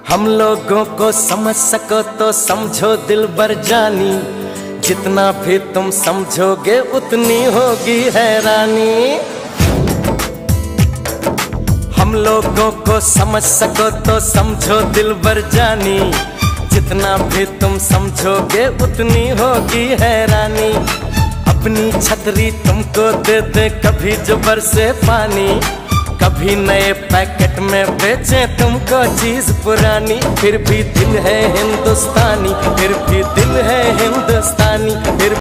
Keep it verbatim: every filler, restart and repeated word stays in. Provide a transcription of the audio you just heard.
हम लोगों को समझ सको तो समझो दिलबर जानी, जितना भी तुम समझोगे उतनी होगी हैरानी। हम लोगों को समझ सको तो समझो दिलबर जानी, जितना भी तुम समझोगे उतनी होगी हैरानी। अपनी छतरी तुमको दे दे कभी जो बरसे पानी, कभी नए पैकेट में बेचे तुमको चीज पुरानी। फिर भी दिल है हिंदुस्तानी, फिर भी दिल है हिंदुस्तानी, फिर